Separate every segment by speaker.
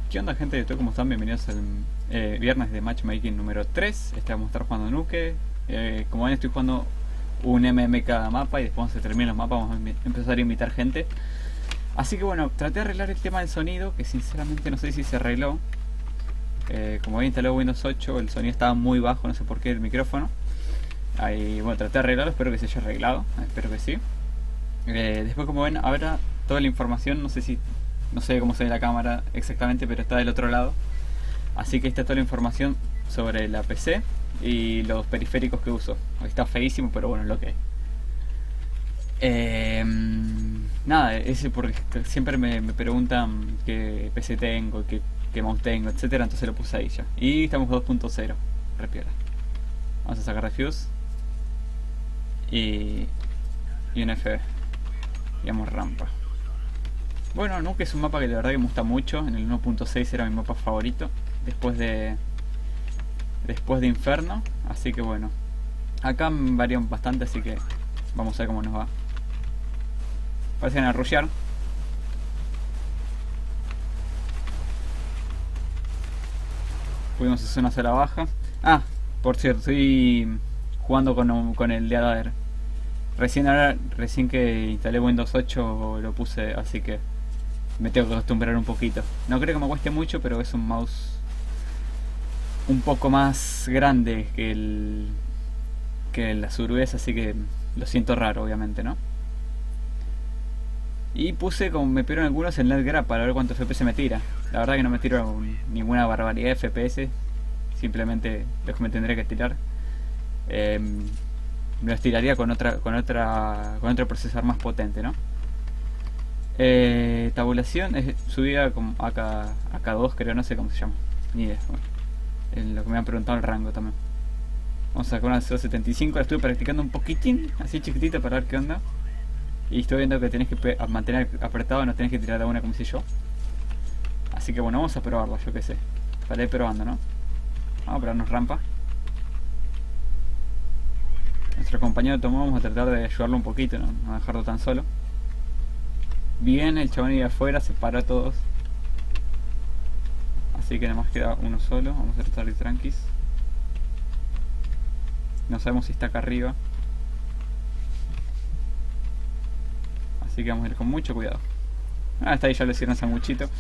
Speaker 1: ¿Qué onda, gente de YouTube? ¿Cómo están? Bienvenidos al viernes de Matchmaking número 3. Vamos a estar jugando Nuke. Como ven, estoy jugando un MM cada mapa y después cuando se terminen los mapas vamos a empezar a invitar gente. Así que bueno, traté de arreglar el tema del sonido, que sinceramente no sé si se arregló. Como había instalado Windows 8, el sonido estaba muy bajo, no sé por qué el micrófono. Ahí, bueno, traté de arreglarlo, espero que se haya arreglado, espero que sí. Después, como ven, ahora toda la información, no sé cómo se ve la cámara exactamente, pero está del otro lado. Así que esta es toda la información sobre la PC y los periféricos que uso. Está feísimo, pero bueno, es lo que hay. Nada, ese porque siempre me preguntan qué PC tengo, qué mouse tengo, etcétera. Entonces lo puse ahí ya. Y estamos 2.0, repiola. Vamos a sacar refuse y un FB. Digamos rampa. Bueno, Nuke es un mapa que de verdad que me gusta mucho. En el 1.6 era mi mapa favorito después de Inferno. Así que bueno, acá varían bastante, así que vamos a ver cómo nos va. Parece que van a rushear. Pudimos hacer una sola baja. Ah, por cierto, estoy jugando con el de Adair. Recién que instalé Windows 8 lo puse, así que me tengo que acostumbrar un poquito. No creo que me cueste mucho, pero es un mouse un poco más grande que la Surface, así que lo siento raro, obviamente, ¿no? Y puse, como me pidieron algunos, el NetGraph para ver cuánto FPS me tira. La verdad que no me tiro ninguna barbaridad de FPS, simplemente los que me tendré que tirar. Me los tiraría con otro procesador más potente, ¿no? Tabulación es subida como AK2, creo, no sé cómo se llama, ni idea. Bueno, en lo que me han preguntado el rango también. Vamos a sacar una 0.75, la estuve practicando un poquitín, así chiquitita para ver qué onda. Y estoy viendo que tenés que mantener apretado, no tenés que tirar de una como hice yo. Así que bueno, vamos a probarla, yo qué sé. Estaré probando, ¿no? Vamos a probarnos rampa. Nuestro compañero tomó, vamos a tratar de ayudarlo un poquito, no dejarlo tan solo. Bien, el chabón iba afuera, se paró a todos. Así que nada más queda uno solo, vamos a tratar de tranquis. No sabemos si está acá arriba. Así que vamos a ir con mucho cuidado. Ah, está ahí, ya le hicieron sanguchito.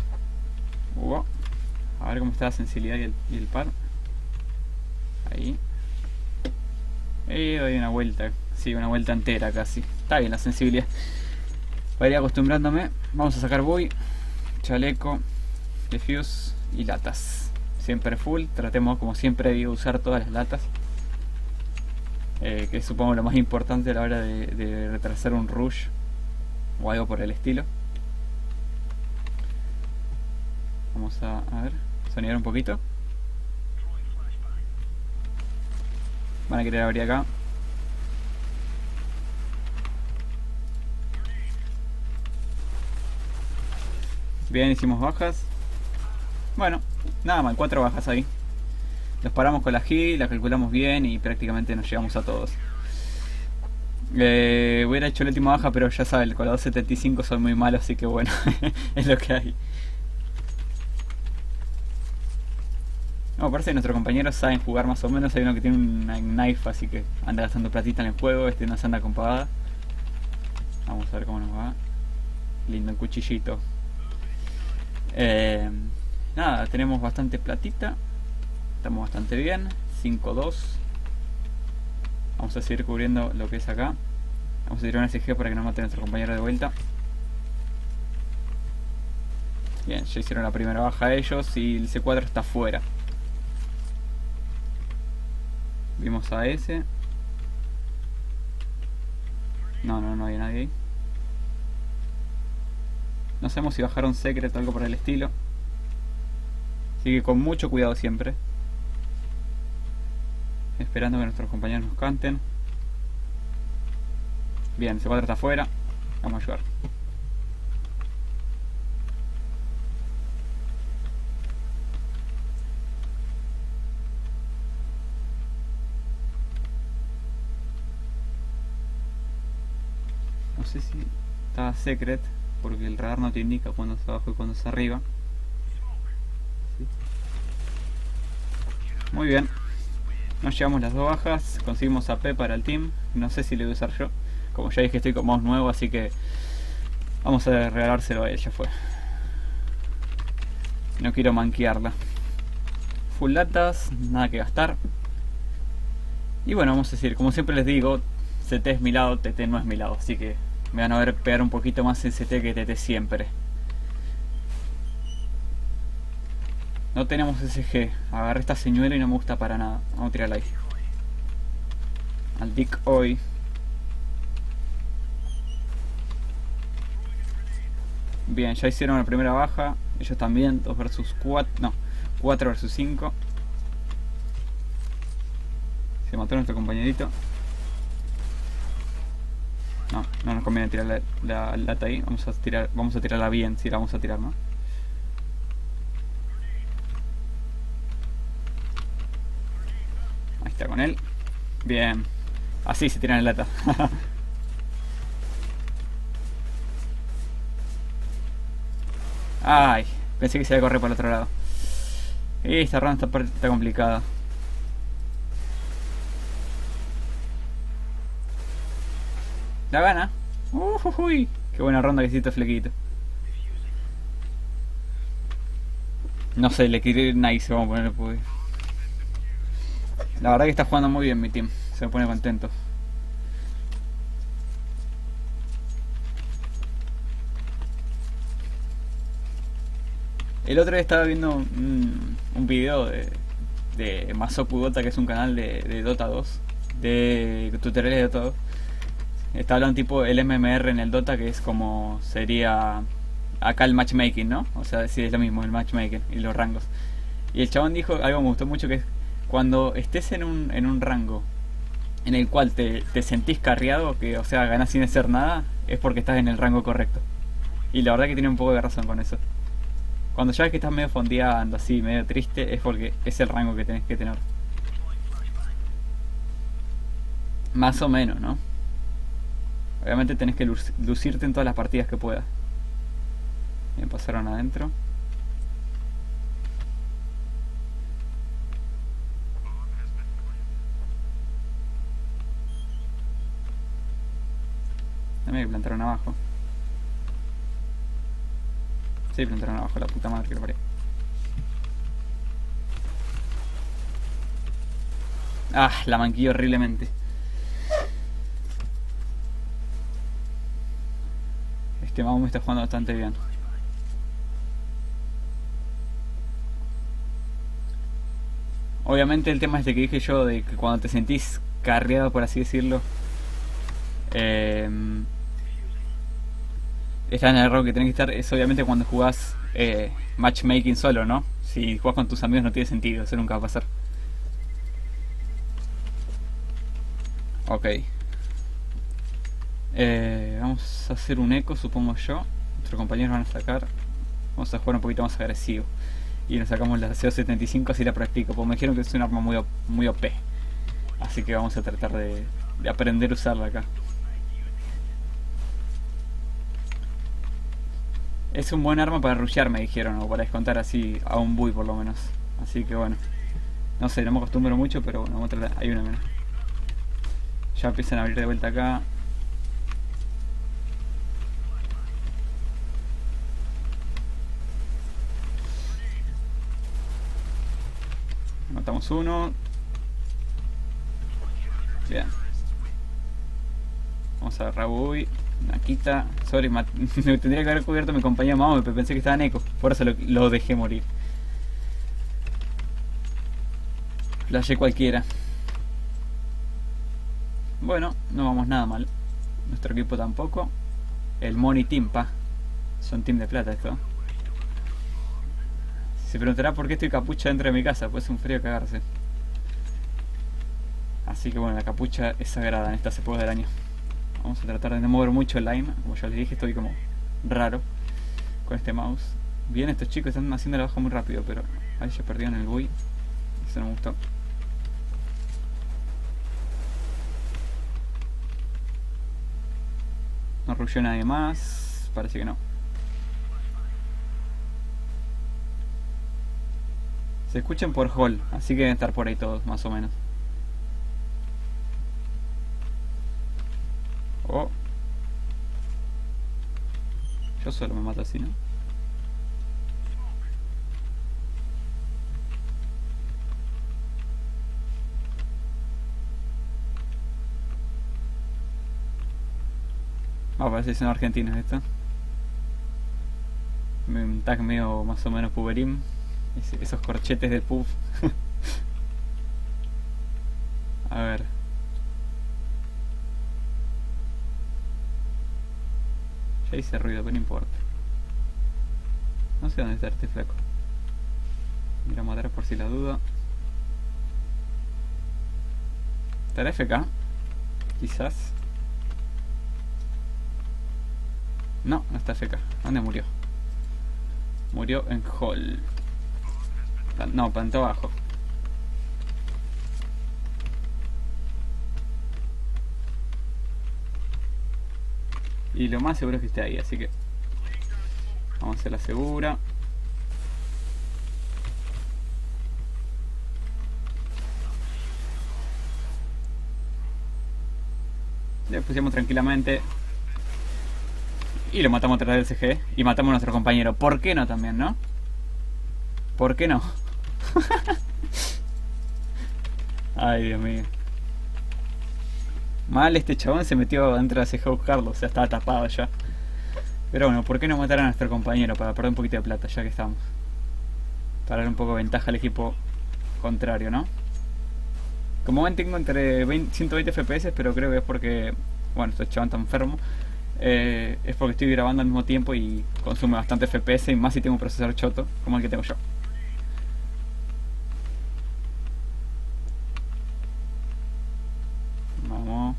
Speaker 1: A ver cómo está la sensibilidad y el par. Ahí. Y doy una vuelta. Sí, una vuelta entera casi. Está bien la sensibilidad. Para ir acostumbrándome. Vamos a sacar buoy, chaleco, defuse y latas. Siempre full. Tratemos como siempre de usar todas las latas. Que es supongo lo más importante a la hora de retrasar un rush o algo por el estilo. Vamos a ver, soñar un poquito. Van a querer abrir acá. Bien, hicimos bajas. Bueno, nada mal, 4 bajas ahí. Los paramos con la G, la calculamos bien y prácticamente nos llegamos a todos. Hubiera hecho la última baja, pero ya saben, con la 2.75 soy muy malo, así que bueno, es lo que hay. No, parece que nuestros compañeros saben jugar más o menos. Hay uno que tiene un knife, así que anda gastando platita en el juego. Este no se anda con pagada. Vamos a ver cómo nos va. Lindo el cuchillito. Nada, tenemos bastante platita. Estamos bastante bien. 5-2. Vamos a seguir cubriendo lo que es acá. Vamos a tirar una SG para que no mate a nuestro compañero de vuelta. Bien, ya hicieron la primera baja ellos y el C4 está afuera. Vimos a ese. No hay nadie ahí. No sabemos si bajaron secret o algo por el estilo. Así que con mucho cuidado siempre. Esperando que nuestros compañeros nos canten. Bien, C4 está afuera. Vamos a ayudar. No sé si está secret, porque el radar no te indica cuando está abajo y cuando está arriba. Muy bien. Nos llevamos las 2 bajas. Conseguimos AP para el team. No sé si le voy a usar yo. Como ya dije, estoy con mouse nuevo, así que vamos a regalárselo a él, ya fue. No quiero manquearla. Full datas, nada que gastar. Y bueno, vamos a decir, como siempre les digo, CT es mi lado, TT no es mi lado. Así que me van a ver pegar un poquito más en CT que TT siempre. No tenemos SG. Agarré esta señuela y no me gusta para nada. Vamos a tirarla ahí. Al Dick hoy. Bien, ya hicieron la primera baja. Ellos también. 2 versus 4. No, 4 versus 5. Se mató nuestro compañerito. No, no nos conviene tirar la lata ahí. Vamos a tirarla bien, si la vamos a tirar, ¿no? Ahí está con él. Bien. Así se tiran la lata. Ay, pensé que se iba a correr por el otro lado. Esta ronda está complicada. La gana. Uy, qué buena ronda que hiciste, Flequito. No sé, le quité nice, vamos a ponerle pues. La verdad que está jugando muy bien mi team. Se me pone contento. El otro día estaba viendo un video de Masoku Dota, que es un canal de Dota 2, de tutoriales de Dota 2. Está hablando tipo el MMR en el Dota, que es como sería acá el matchmaking, ¿no? O sea, sí, es lo mismo, el matchmaking y los rangos. Y el chabón dijo algo que me gustó mucho, que es cuando estés en un rango en el cual te sentís carriado, que o sea, ganás sin hacer nada, es porque estás en el rango correcto. Y la verdad que tiene un poco de razón con eso. Cuando ya ves que estás medio fondeando, así, medio triste, es porque es el rango que tenés que tener. Más o menos, ¿no? Obviamente tenés que lucirte en todas las partidas que puedas. Me pasaron adentro. Dame que plantaron abajo. Sí, plantaron abajo, la puta madre que lo parió. Ah, la manquillo horriblemente. Este Mau me está jugando bastante bien. Obviamente el tema este que dije yo, de que cuando te sentís carreado, por así decirlo, está en el error que tenés que estar, es obviamente cuando jugás matchmaking solo, ¿no? Si jugás con tus amigos no tiene sentido, eso nunca va a pasar. Ok. Vamos a hacer un eco, supongo yo. Nuestros compañeros van a sacar. Vamos a jugar un poquito más agresivo. Y nos sacamos la CO75, así la practico. Porque me dijeron que es un arma muy OP. Así que vamos a tratar de aprender a usarla acá. Es un buen arma para rushear, me dijeron, o para descontar así a un bui por lo menos. Así que bueno. No sé, no me acostumbro mucho, pero bueno, vamos a tratar. Hay una menos. Ya empiezan a abrir de vuelta acá. Matamos uno. Bien. Vamos a agarrar Bui. Naquita. Sorry, me tendría que haber cubierto mi compañero Mao, pero pensé que estaba en eco. Por eso lo dejé morir. Flashé cualquiera. Bueno, no vamos nada mal. Nuestro equipo tampoco. El Money Team, pa. Son team de plata esto. Se preguntará por qué estoy capucha dentro de mi casa, pues es un frío cagarse. Así que bueno, la capucha es sagrada en estas épocas del año. Vamos a tratar de no mover mucho el line. Como ya les dije, estoy como raro con este mouse. Bien, estos chicos están haciendo la baja muy rápido, pero ahí ya perdieron el bui. Eso no me gustó. No rusheó nadie más. Parece que no. Se escuchan por hall, así que deben estar por ahí todos, más o menos. Oh. Yo solo me mato así, ¿no? Ah, parece que son argentinos esto. Un tag medio más o menos puberín. Esos corchetes del pub. A ver. Ya hice ruido, pero no importa. No sé dónde está este flaco. Mira a matar por si la duda. ¿Estará FK? Quizás. No, no está FK. ¿Dónde murió? Murió en Hall. No, plantó abajo. Y lo más seguro es que esté ahí, así que vamos a hacer la segura. Le pusimos tranquilamente. Y lo matamos atrás del CG. Y matamos a nuestro compañero. ¿Por qué no también, no? ¿Por qué no? Ay, Dios mío. Mal, este chabón se metió dentro de la CG a buscarlo. O sea, estaba tapado ya. Pero bueno, ¿por qué no matar a nuestro compañero? Para perder un poquito de plata, ya que estamos. Para darle un poco de ventaja al equipo contrario, ¿no? Como ven, tengo entre 120 FPS, pero creo que es porque... Bueno, este chabón está enfermo. Es porque estoy grabando al mismo tiempo y consume bastante FPS, y más si tengo un procesador choto, como el que tengo yo. Vamos.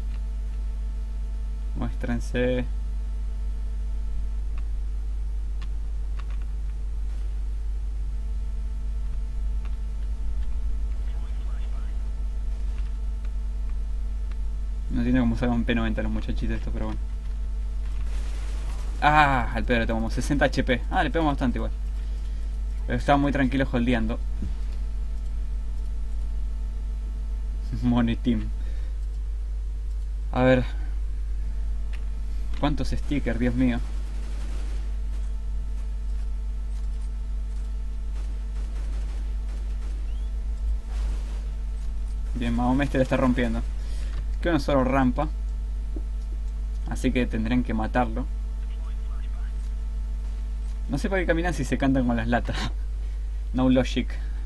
Speaker 1: Muéstrense. No tiene como sacar un P90 los muchachitos estos, pero bueno. Ah, al pedo le tomamos 60 HP. Ah, le pegamos bastante igual. Pero estaba muy tranquilo holdeando. Money Team. A ver. ¿Cuántos stickers, Dios mío? Bien, Mahomé este le está rompiendo. Queda una solo rampa. Así que tendrán que matarlo. No sé para qué caminan si se cantan con las latas. No logic.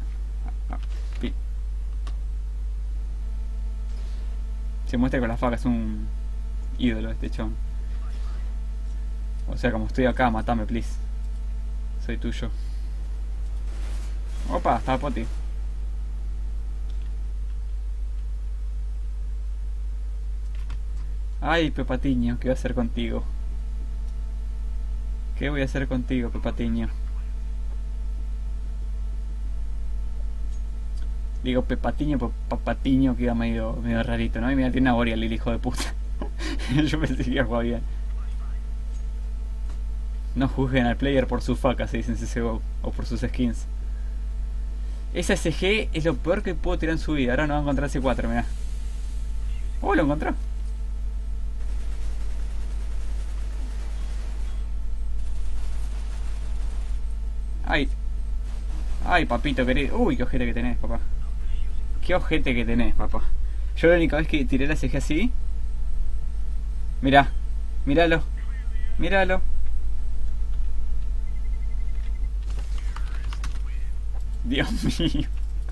Speaker 1: Se muestra con la faca, es un ídolo este chabón. O sea, como estoy acá, matame, please. Soy tuyo. Opa, estaba poti. Ay, Pepatiño, ¿qué voy a hacer contigo? ¿Qué voy a hacer contigo, Pepatiño? Digo Pepatiño, Papatiño queda medio rarito, ¿no? Y mira, tiene una Boreal el hijo de puta. Yo pensé que iba a jugar bien. No juzguen al player por su faca, se dice en CSGO, o por sus skins. Esa SG es lo peor que puedo tirar en su vida. Ahora no va a encontrar C4, mirá. Oh, lo encontró. Ay. Ay, papito querido. Uy, qué ojete que tenés, papá. Qué ojete que tenés, papá. Yo la única vez que tiré la CG así. Mirá. Míralo. Míralo. Dios mío.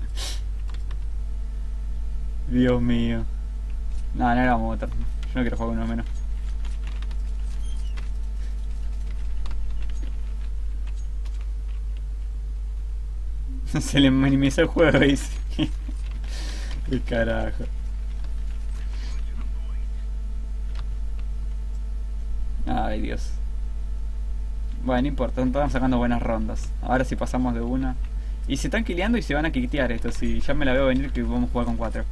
Speaker 1: Dios mío. No, no lo vamos a matar. Yo no quiero jugar uno menos. Se le minimizó el juego, dice. Qué carajo. Ay, Dios. Bueno, no importa, están sacando buenas rondas. Ahora sí pasamos de una. Y se están kileando y se van a quitear esto. Si ya me la veo venir que vamos a jugar con 4.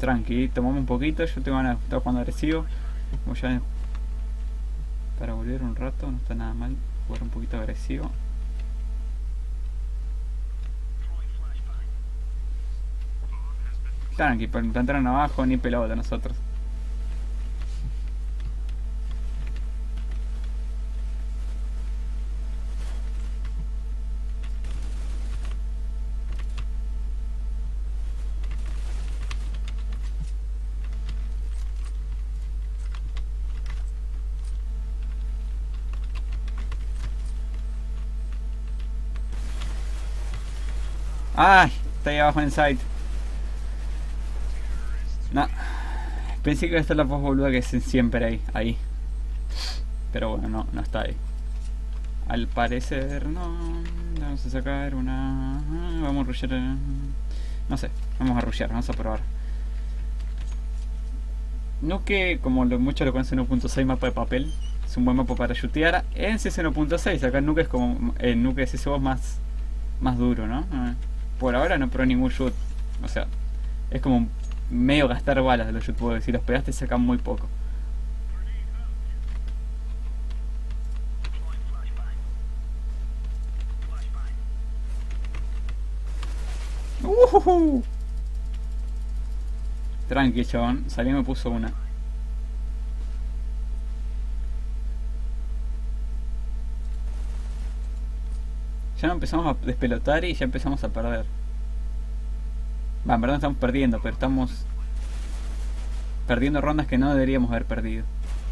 Speaker 1: Tranqui, tomamos un poquito. Yo tengo ganas de estar jugando agresivo. Como ya para volver un rato, no está nada mal jugar un poquito agresivo. Tranqui, plantaron abajo, ni pelota nosotros. ¡Ay! Está ahí abajo en el site. No. Pensé que iba a estar la voz boluda que es siempre ahí. Pero bueno, no está ahí. Al parecer no. Vamos a sacar una. Vamos a rushear. No sé, vamos a rushear, vamos a probar. Nuke, como muchos lo conocen, 1.6 mapa de papel. Es un buen mapa para shootear. En CS 1.6, acá Nuke es como. Nuke es CSGO más duro, ¿no? Por ahora no probé ningún shoot. O sea, es como medio gastar balas de los shoot, porque si los pegaste sacan muy poco. Tranqui, chabón. Salió y me puso una. Ya no empezamos a despelotar y ya empezamos a perder. Va, en verdad estamos perdiendo, pero estamos perdiendo rondas que no deberíamos haber perdido.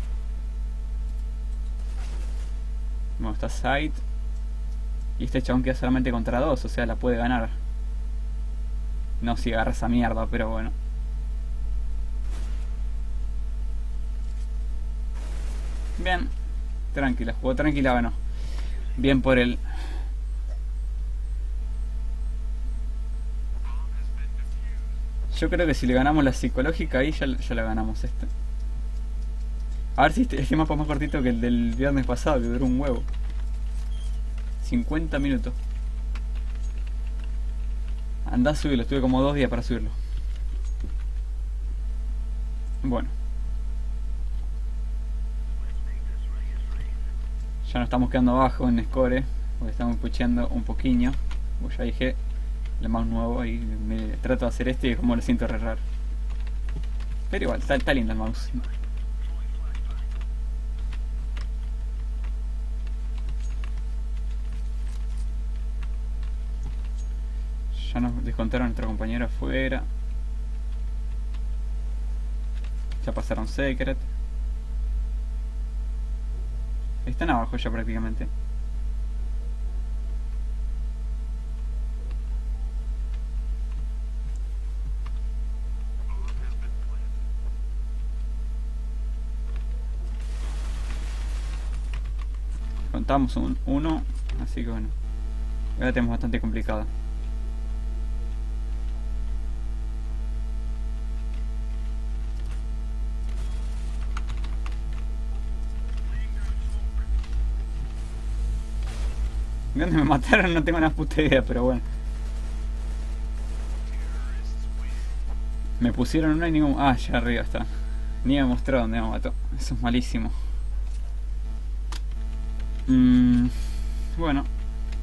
Speaker 1: Bueno, está side. Y este chabón queda solamente contra dos, o sea, la puede ganar. No si agarra esa mierda, pero bueno. Bien. Tranquila, jugó tranquila, bueno. Bien por él. Yo creo que si le ganamos la psicológica ahí ya la ganamos esta. A ver si este mapa es más cortito que el del viernes pasado, que duró un huevo. 50 minutos. Andá a subirlo, estuve como 2 días para subirlo. Bueno. Ya nos estamos quedando abajo en score, porque estamos pucheando un poquillo. Como ya dije, el mouse nuevo y me trato de hacer este y como lo siento re raro. Pero igual, está lindo el mouse. Ya nos descontaron a nuestro compañero afuera. Ya pasaron secret. Están abajo ya prácticamente. Contamos un 1, así que bueno. Ahora tenemos bastante complicado. ¿De dónde me mataron? No tengo una puta idea, pero bueno. Me pusieron una y ningún... Ah, ya arriba está. Ni me mostró dónde me mató. Eso es malísimo. Bueno.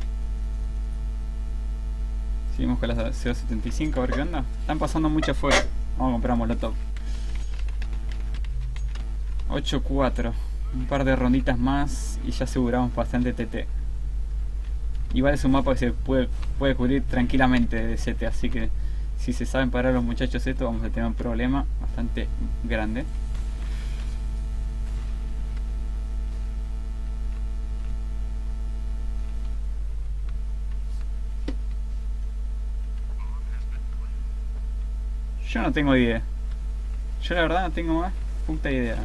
Speaker 1: Seguimos con las 0.75, a ver qué onda. Están pasando mucho afuera. Vamos a comprar molotov. 8-4. Un par de ronditas más y ya aseguramos bastante TT. Igual es un mapa que se puede cubrir tranquilamente de CT, así que si se saben parar los muchachos esto, vamos a tener un problema bastante grande. Yo no tengo idea. Yo la verdad no tengo más puta idea.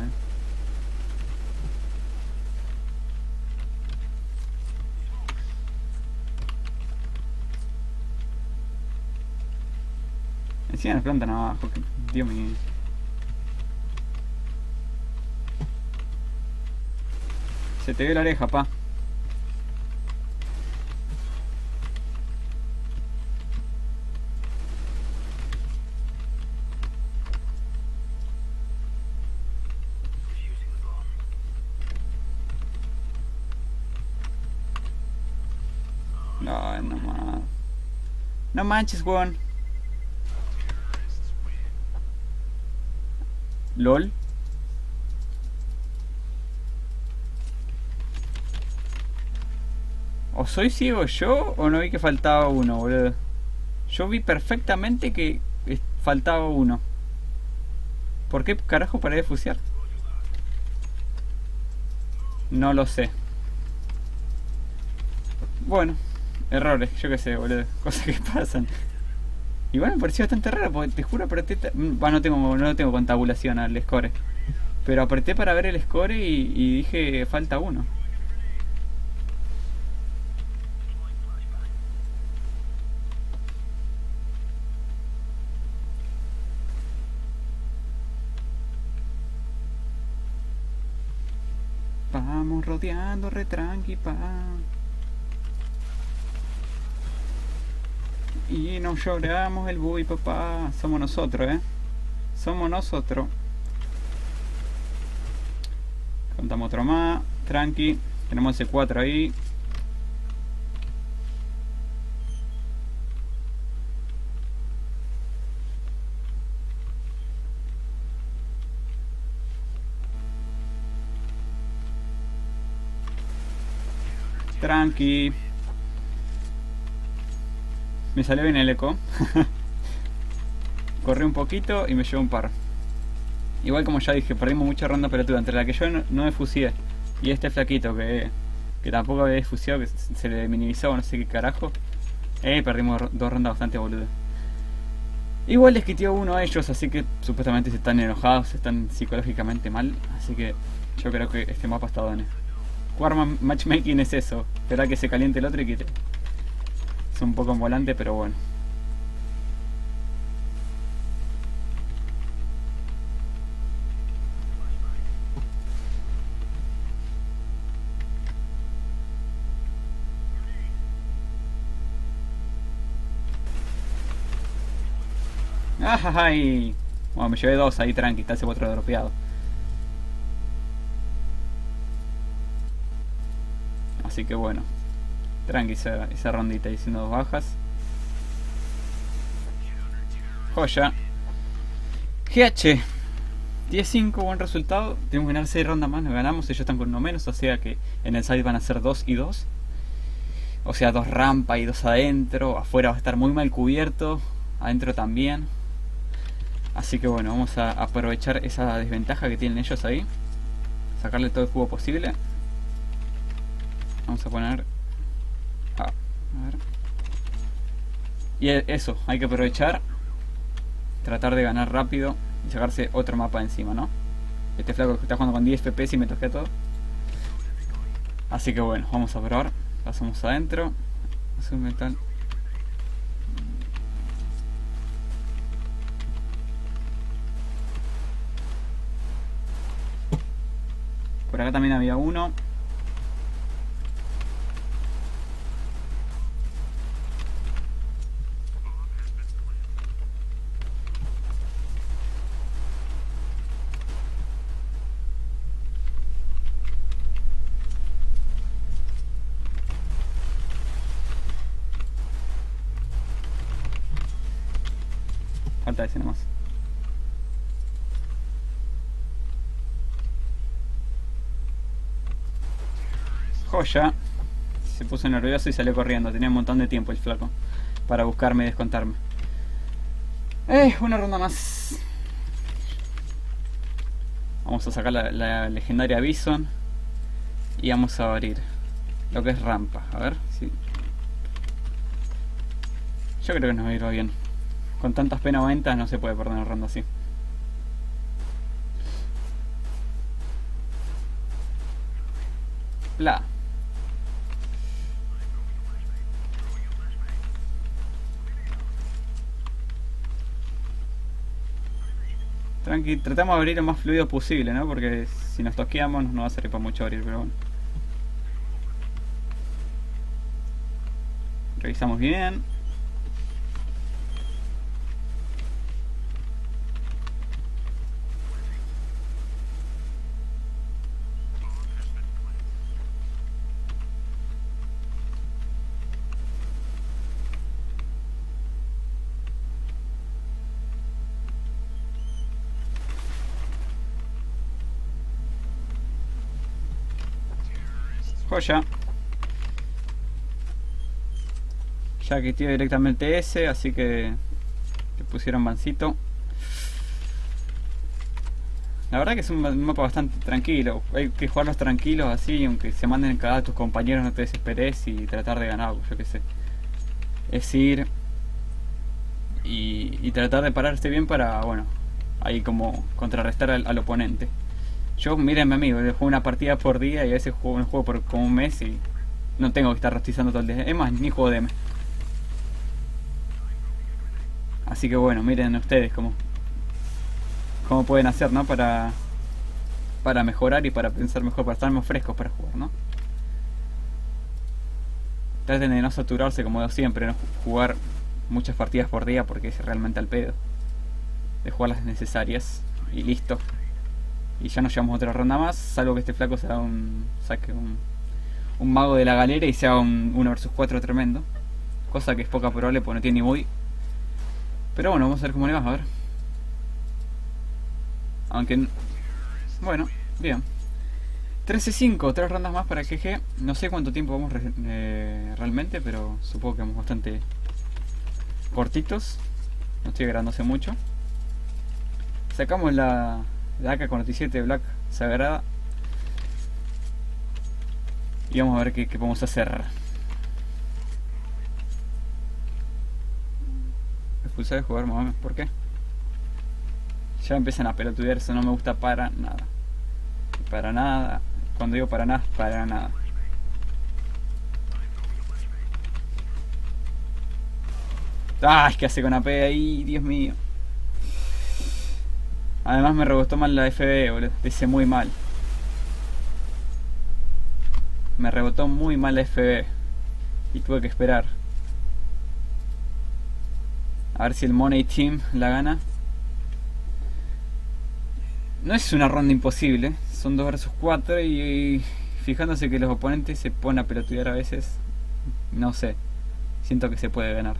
Speaker 1: Encima nos plantan abajo, que Dios mío. Se te ve la oreja, pa. Ay, no más. No manches, weón. LOL. O soy ciego yo o no vi que faltaba uno, boludo. Yo vi perfectamente que faltaba uno. ¿Por qué carajo paré de fusear? No lo sé. Bueno, errores, yo qué sé, boludo. Cosas que pasan. Igual me pareció bastante raro, porque te juro apreté. No lo tengo con tabulación al score. Pero apreté para ver el score y dije falta uno. Vamos rodeando re tranqui, pa. Y nos lloramos el bui, papá. Somos nosotros, somos nosotros. Contamos otro más, tranqui. Tenemos ese 4 ahí. Tranqui. Me salió bien el eco. Corrí un poquito y me llevó un par. Igual como ya dije, perdimos mucha ronda pelotuda. Entre la que yo no me fusié y este flaquito que tampoco había fusiado, que se le minimizó, no sé qué carajo. Perdimos dos rondas bastante boludas. Igual les quitió uno a ellos, así que supuestamente se están enojados, están psicológicamente mal. Así que yo creo que este mapa está done. Jugar matchmaking es eso, esperar que se caliente el otro y quite. Es un poco en volante, pero bueno. ¡Ay! Bueno, me llevé dos ahí tranqui, está ese otro dropeado. Así que bueno, tranqui esa rondita, diciendo dos bajas. Joya. GH 10-5, buen resultado. Tenemos que ganar 6 rondas más, nos ganamos. Ellos están con uno menos, o sea que en el side van a ser 2 y 2. O sea, 2 rampa y 2 adentro. Afuera va a estar muy mal cubierto, adentro también. Así que bueno, vamos a aprovechar esa desventaja que tienen ellos ahí. Sacarle todo el jugo posible. Vamos a poner... a ver. Y eso, hay que aprovechar. Tratar de ganar rápido y sacarse otro mapa encima, ¿no? Este flaco que está jugando con 10 FPS y me toqué todo. Así que bueno, vamos a probar. Pasamos adentro. Azul metal. Por acá también había uno. Falta ese nomás. Joya. Se puso nervioso y salió corriendo. Tenía un montón de tiempo el flaco para buscarme y descontarme. Una ronda más. Vamos a sacar la legendaria Bison. Y vamos a abrir lo que es rampa. A ver si... Yo creo que nos va a ir bien. Con tantas P90 no se puede perder una ronda así. Bla. Tranqui, tratamos de abrir lo más fluido posible, ¿no? Porque si nos tosqueamos no va a servir para mucho abrir, pero bueno. Revisamos bien. Joya. Ya que tiene directamente ese, así que le pusieron bancito. La verdad que es un mapa bastante tranquilo. Hay que jugarlos tranquilos así, aunque se manden cagada a tus compañeros, no te desesperes y tratar de ganar, yo qué sé. Es ir y tratar de pararte bien para, bueno, ahí como contrarrestar al oponente. Yo, mírenme a mí, juego una partida por día y a veces juego un juego por como un mes y no tengo que estar rostizando todo el día. Es más, ni juego DM. Así que bueno, miren ustedes cómo pueden hacer, ¿no? Para mejorar y para pensar mejor, para estar más frescos para jugar, ¿no? Traten de no saturarse como siempre, no jugar muchas partidas por día porque es realmente al pedo. De jugar las necesarias y listo. Y ya nos llevamos otra ronda más, salvo que este flaco saque un mago de la galera y sea un 1 vs 4 tremendo. Cosa que es poca probable porque no tiene ni muy. Pero bueno, vamos a ver cómo le va, a ver. Aunque, bueno, bien. 13-5, 3 rondas más para GG. No sé cuánto tiempo vamos realmente, pero supongo que vamos bastante cortitos. No estoy grabando hace mucho. Sacamos la AK-47 Black Sagrada. Y vamos a ver qué podemos hacer. Expulsar de jugar, mames, ¿por qué? Ya empiezan a pelotudear, eso no me gusta para nada. Para nada. Cuando digo para nada, para nada. ¡Ay! ¿Qué hace con AP ahí? Dios mío. Además me rebotó mal la FB, boludo. Dice muy mal. Me rebotó muy mal la FB. Y tuve que esperar. A ver si el Money Team la gana. No es una ronda imposible. Son 2 vs 4 y fijándose que los oponentes se ponen a pelotudear a veces. No sé. Siento que se puede ganar.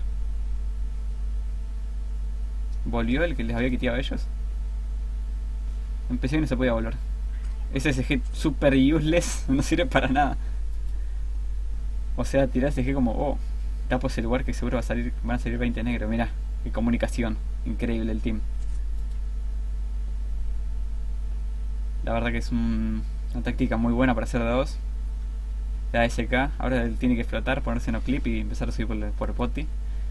Speaker 1: ¿Volvió el que les había quitado a ellos? Empecé y no se podía volver. Ese SG super useless. No sirve para nada. O sea, tirá SG como... Oh, tapo ese lugar que seguro van a salir 20 negros. Mirá, qué comunicación. Increíble el team. La verdad que es una táctica muy buena para hacer de 2. La SK. Ahora él tiene que flotar, ponerse en un clip y empezar a subir por el poti.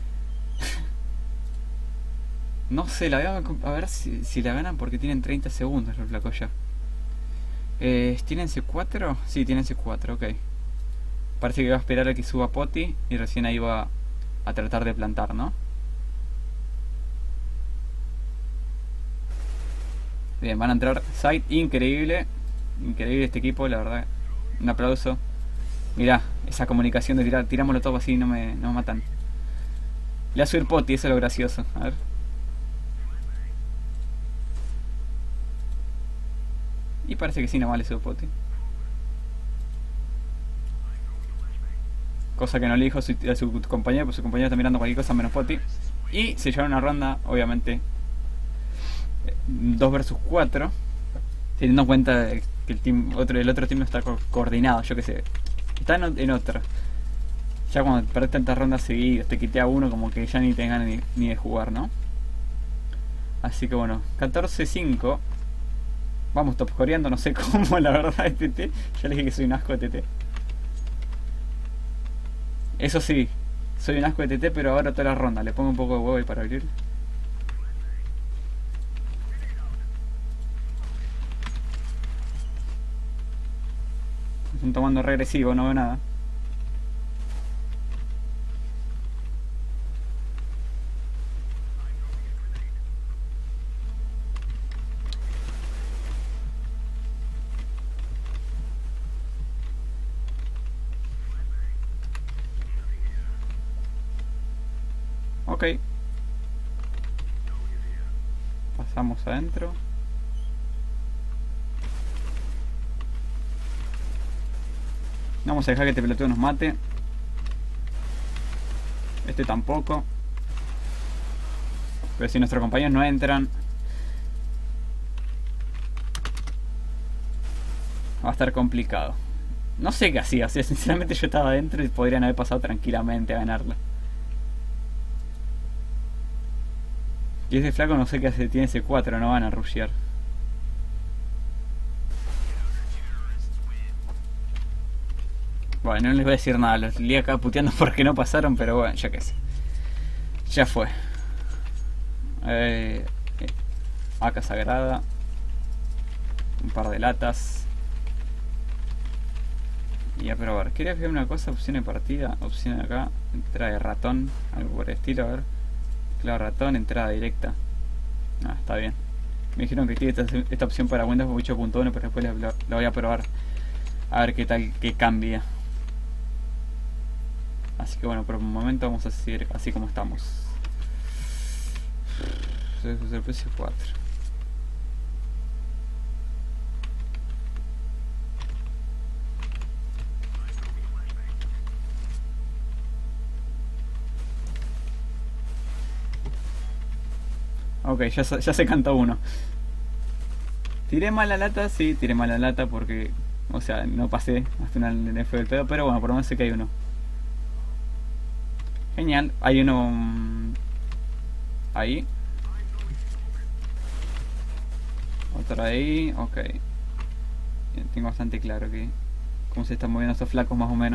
Speaker 1: No sé, a ver si la ganan porque tienen 30 segundos los flacos ya. ¿Tienen C4? Sí, tienen C4, ok. Parece que va a esperar a que suba poti y recién ahí va a tratar de plantar, ¿no? Bien, van a entrar side, increíble. Increíble este equipo, la verdad. Un aplauso. Mirá, esa comunicación de tirámoslo todo así y no me matan. Le va a subir poti, eso es lo gracioso. A ver. Y parece que sí, nomás le sube poti. Cosa que no le dijo a su compañero, pues su compañero está mirando cualquier cosa menos poti. Y se llevaron una ronda, obviamente, 2 vs 4. Teniendo en cuenta que el otro team no está coordinado, yo que sé. Está en otra. Ya cuando perdés tantas rondas seguidas, te quité a uno, como que ya ni te ganas ni de jugar, ¿no? Así que bueno, 14-5. Vamos top coreando, no sé cómo, la verdad, de TT. Ya les dije que soy un asco de TT. Eso sí, soy un asco de TT, pero ahora toda la ronda. Le pongo un poco de huevo ahí para abrir. Están tomando regresivo, no veo nada. Ok. Pasamos adentro. No vamos a dejar que este peloteo nos mate. Este tampoco. Pero si nuestros compañeros no entran, va a estar complicado. No sé qué hacía, o sea, sinceramente yo estaba adentro y podrían haber pasado tranquilamente a ganarla. Y ese flaco no sé qué hace, tiene ese 4, no van a rushear. Bueno, no les voy a decir nada, los lié acá puteando porque no pasaron, pero bueno, ya que sé. Ya fue. Eh, Acá sagrada. Un par de latas. Y a probar. Quería ver una cosa, opción de partida, opción de acá, entrada de ratón, algo por el estilo, a ver. Claro, ratón, entrada directa. Ah, está bien. Me dijeron que tiene esta opción para Windows 8.1, pero después la voy a probar. A ver qué tal, que cambia. Así que bueno, por un momento vamos a seguir así como estamos. El precio 4. Ok, ya se cantó uno. Tiré mal la lata, sí, tiré mal la lata porque, o sea, no pasé hasta final de del pedo, pero bueno, por lo menos sé que hay uno. Genial, hay uno ahí. Otro ahí, ok. Tengo bastante claro que cómo se están moviendo estos flacos más o menos.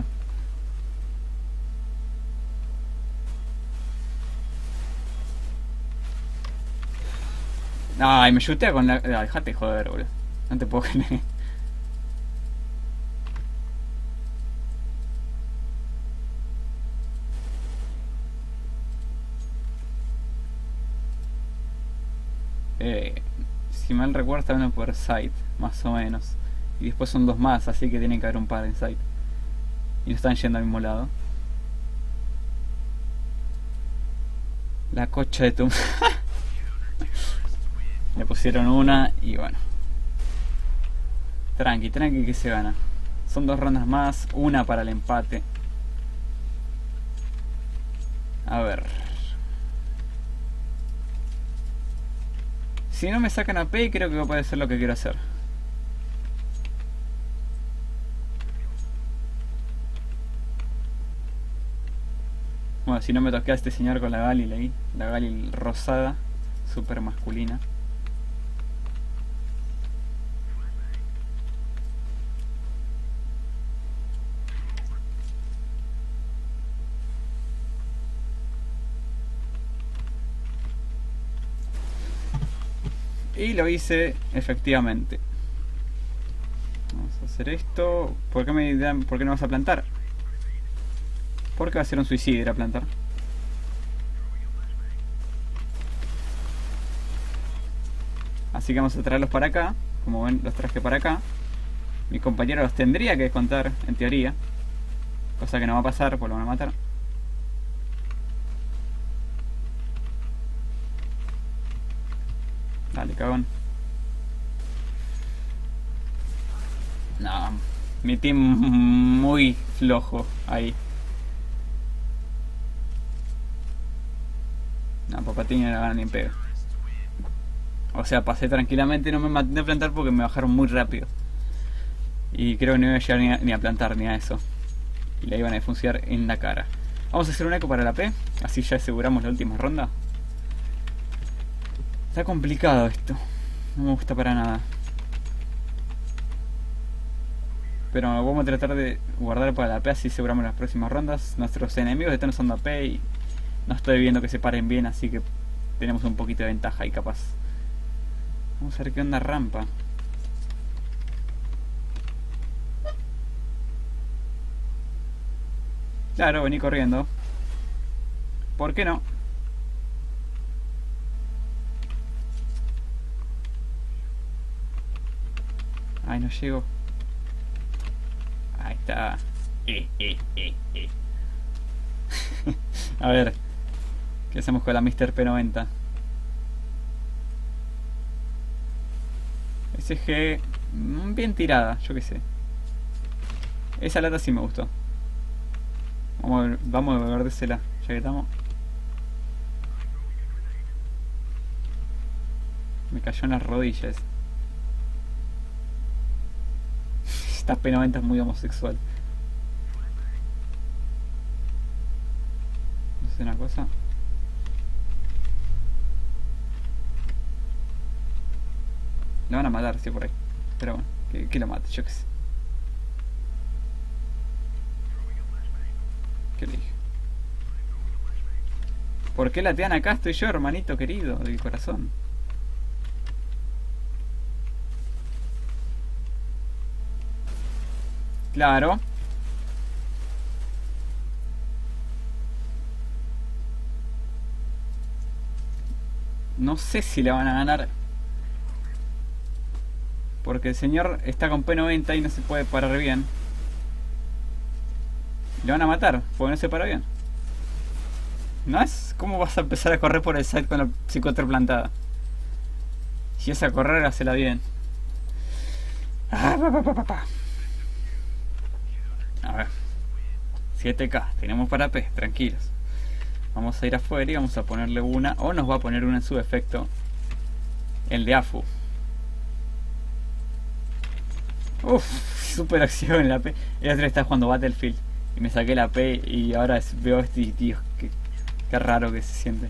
Speaker 1: Ay, me chutea con la... Ah, dejate joder, boludo. No te puedo creer. Si mal recuerdo está uno por site, más o menos. Y después son dos más, así que tienen que haber un par en site. Y no están yendo al mismo lado. La cocha de tu... Le pusieron una y bueno. Tranqui, tranqui que se gana. Son dos rondas más, una para el empate. A ver. Si no me sacan a P, creo que va a poder ser lo que quiero hacer. Bueno, si no me toqué a este señor con la Galil ahí. La Galil rosada. Super masculina. Y lo hice efectivamente. Vamos a hacer esto. ¿Por qué por qué no vas a plantar? Porque va a ser un suicidio ir a plantar. Así que vamos a traerlos para acá. Como ven, los traje para acá. Mi compañero los tendría que descontar, en teoría. Cosa que no va a pasar, pues lo van a matar. Dale, cagón. No, mi team muy flojo ahí. No, Papatiño no la gana ni en pedo. O sea, pasé tranquilamente y no me maté a plantar porque me bajaron muy rápido. Y creo que no iba a llegar ni a plantar ni a eso. Y la iban a defunciar en la cara. Vamos a hacer un eco para la P. Así ya aseguramos la última ronda. Está complicado esto. No me gusta para nada. Pero vamos a tratar de guardar para la P, así aseguramos las próximas rondas. Nuestros enemigos están usando AP y no estoy viendo que se paren bien, así que tenemos un poquito de ventaja ahí capaz. Vamos a ver qué onda rampa. Claro, vení corriendo. ¿Por qué no? Ay, no llego. Ahí está. A ver. ¿Qué hacemos con la Mr. P90? SG... bien tirada, yo qué sé. Esa lata sí me gustó. Vamos a beberdérsela, ya que estamos. Me cayó en las rodillas. Esta P90 es muy homosexual. No sé una cosa. Lo van a matar, sí, por ahí. Pero bueno, que lo mate, yo qué sé. ¿Qué le dije? ¿Por qué latean acá? Estoy yo, hermanito querido, del corazón. Claro. No sé si le van a ganar. Porque el señor está con P90 y no se puede parar bien. Le van a matar, porque no se para bien. ¿No es? ¿Cómo vas a empezar a correr por el site con la psicotra plantada? Si es a correr, hacela bien. A ver. 7K, tenemos para P, tranquilos. Vamos a ir afuera y vamos a ponerle una. O nos va a poner una en su defecto. El de AFU. Uff, super acción en la P. El otro día estaba jugando Battlefield y me saqué la P y ahora veo este tío. Qué raro que se siente.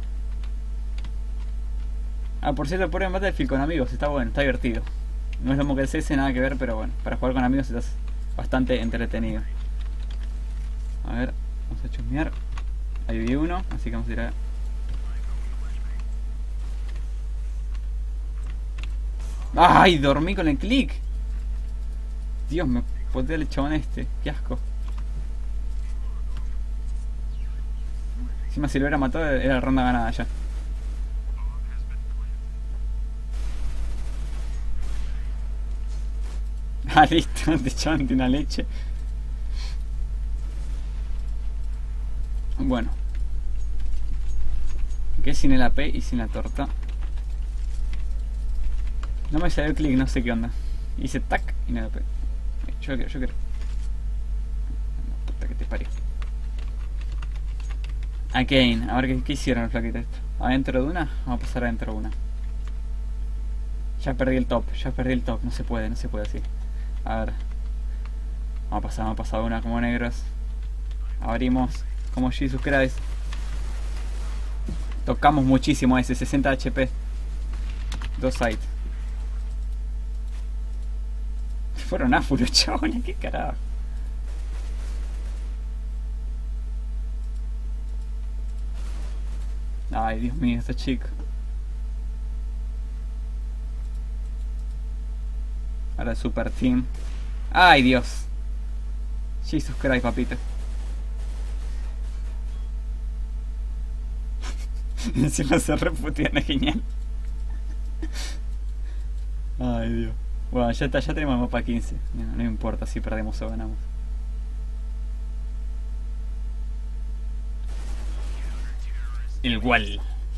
Speaker 1: Ah, por cierto, prueben Battlefield con amigos, está bueno, está divertido. No es lo mismo que el CS, nada que ver, pero bueno, para jugar con amigos estás bastante entretenido. A ver, vamos a chusmear. Ahí vi uno, así que vamos a ir a... ¡Ay! Dormí con el click. Dios, me potea el chabón este, qué asco. Encima si lo hubiera matado era la ronda ganada ya. Ah, listo, te echaban de una leche. Bueno. Que sin el AP y sin la torta. No me salió el clic, no sé qué onda. Hice tac y no el AP. Yo quiero. Puta que te parió. Again, a ver qué hicieron el flaquito esto. ¿Adentro de una? Vamos a pasar adentro de una. Ya perdí el top, no se puede así. A ver. Vamos a pasar una como negros. Abrimos como Jesus Christ. Tocamos muchísimo ese, 60 HP. 2 sites. Fueron áfulos, chavales, qué carajo. Ay, Dios mío, este chico. Ahora el super team. Ay, Dios. Jesus Christ, papito. Encima se reputean, es genial. Ay, Dios. Bueno, ya está, ya tenemos el mapa 15. No importa si perdemos o ganamos. Igual.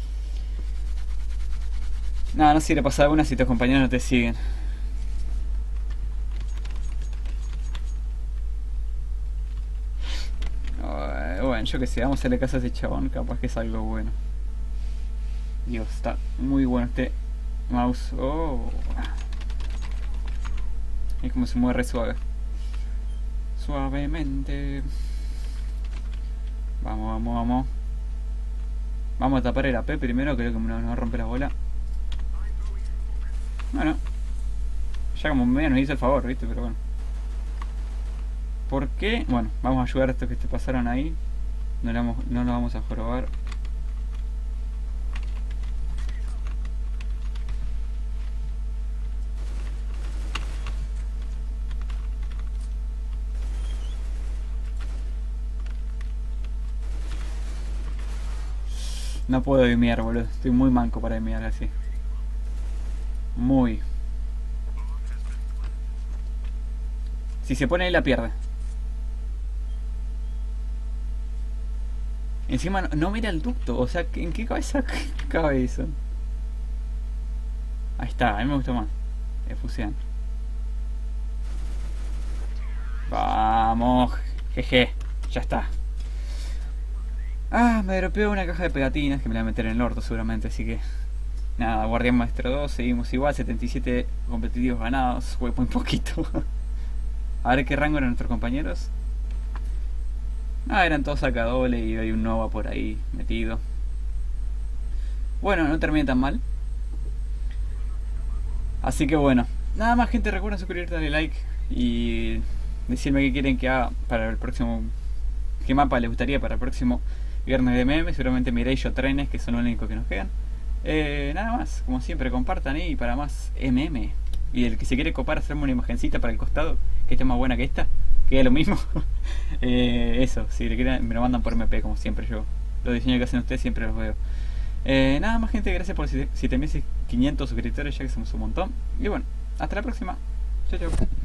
Speaker 1: No sirve pasar una si tus compañeros no te siguen. Bueno, yo que sé, vamos a hacerle caso a ese chabón, capaz que es algo bueno. Dios, está muy bueno este mouse. Oh. Es como se mueve re suave. Suavemente. Vamos. Vamos a tapar el AP primero, creo que nos rompe la bola. Bueno. Ya como medio nos hizo el favor, viste, pero bueno. ¿Por qué? Bueno, vamos a ayudar a estos que te pasaron ahí. No lo vamos a jorobar. No puedo aimear, boludo. Estoy muy manco para aimear así. Muy. Si se pone ahí la pierde. Encima no mira el ducto. O sea, ¿en qué cabeza cabe eso? Ahí está, a mí me gustó más. Fusión. Vamos. Jeje. Ya está. Ah, me dropeó una caja de pegatinas que me la voy a meter en el orto seguramente, así que... Nada, Guardián Maestro 2, seguimos igual, 77 competitivos ganados, fue muy poquito. A ver qué rango eran nuestros compañeros. Ah, eran todos sacadoles y hay un Nova por ahí metido. Bueno, no termina tan mal. Así que bueno, nada más, gente, recuerden suscribirte, darle like y decirme qué quieren que haga para el próximo, qué mapa les gustaría para el próximo viernes de meme. Seguramente miréis yo trenes, que son los únicos que nos quedan. Nada más, como siempre, compartan y para más MM. Y el que se quiere copar, hacerme una imagencita para el costado que esté más buena que esta, que es lo mismo. Eso, si le quieren, me lo mandan por MP, como siempre. Yo los diseños que hacen ustedes siempre los veo. Nada más, gente, gracias por 7500 suscriptores, ya que somos un montón. Y bueno, hasta la próxima. Chao, chao.